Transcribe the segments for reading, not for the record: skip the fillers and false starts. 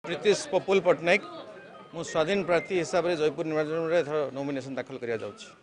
प्रीतिश पपुल पट्टनायक मु स्वाधीन प्रार्थी हिसाब से जयपुर निर्वाचन में नॉमिनेशन दाखल करा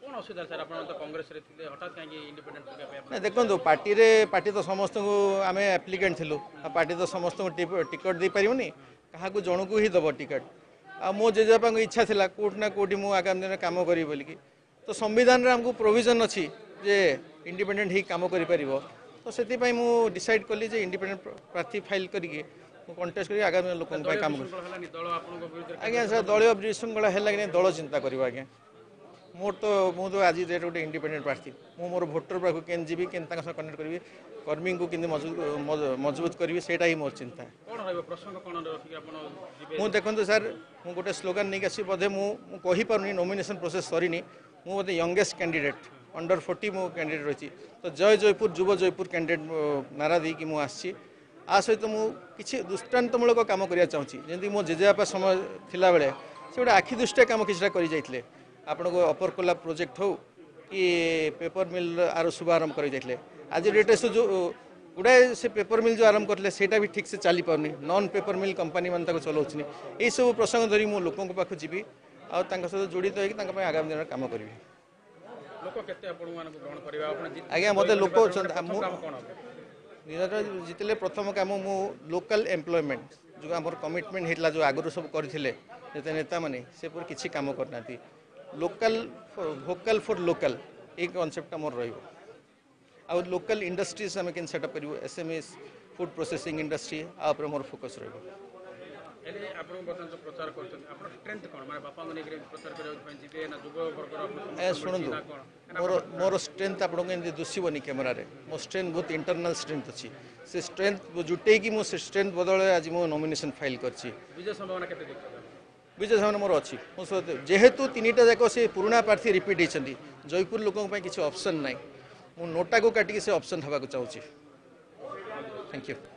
देखो पार्टी तो समस्त को आम एप्लिकेंट थिलु पार्टी तो समस्त टिकट दे पारिबनी क्या जन को ही दब टिकट आ मो जेजेपा इच्छा थिला कोट ना कोटी मु आगामी दिन काम करी बोलिकी तो संविधान रे हमको प्रोविजन अच्छी जे इंडिपेंडेंट ही काम करि परिबो तो सेति पई मु डिसाइड कली जे इंडिपेंडेंट प्रार्थी फाइल करिके कंटेस्ट कर आगामी लोक काम आज्ञा सर दलୀୟ विशृंखला है कि दल चिंता करवा आज्ञा मोर तो मुझे आज डेट गोटे इंडिपेंडेंट प्रार्थी मु मोर भोटर पाक के जी के कनेक्ट करी कर्मी को कि मजबूत करी से ही मोर चिंता मु देखो सर मु गोटे स्लोगान नहीं आसी बोधे मुझे पार्नी नॉमिनेशन प्रोसेस सरीनी मु बोधे यंगेस्ट कैंडिडेट अंडर 40 मो कैंडिडेट रही तो जय जयपुर युव जयपुर कैंडिडेट नारा देकी मु आसी आ सहित मुझे दृष्टान्तमूलक कम करने चाहूँगी जमी मो जेजेबापा समय थिला बेले से गोटे आखि दृष्टिया कम किसी कर आपण को अपर कोला प्रोजेक्ट हो कि पेपर मिल आर शुभारंभ कर आज डेट से जो गुड़ाए से पेपर मिल जो आरंभ करते से भी ठीक से चली पारनी नॉन पेपर मिल कंपनी मान चलाऊँ यही सब प्रसंग धरी मु लोकों पाखु जी सहित जड़ित होगी आगामी दिन काम करी आज्ञा मत लोक जितने प्रथम काम मु लोकल एम्प्लॉयमेंट जो आम कमिटमेंट होता जो आगुरी सब करते नेता मैंने से किसी काम करना लोकल भोकल फॉर लोकल ये कॉन्सेप्ट मोर रहा लोकल इंडस्ट्रीज आम के सेटअप करूँ एसएमएस फूड प्रोसेसिंग इंडस्ट्री आप मोर फोकस शुणु मोर स्ट्रेंथ आपको दुषिबनी कैमेरार मो स्ट्रेंथ बहुत इंटरनल स्ट्रेंथ अच्छी से स्ट्रेंथ जुटे कि मुझे स्ट्रेंथ बदल आज मो नॉमिनेशन फाइल कर विजय संभावना मोर अच्छी जेहेतु तीन टा जाक से पुराणा प्रार्थी रिपीट होती जयपुर लोकों किसी ऑप्शन ना मु नोटा को काटिक से ऑप्शन हवा चाहूँगी थैंक यू।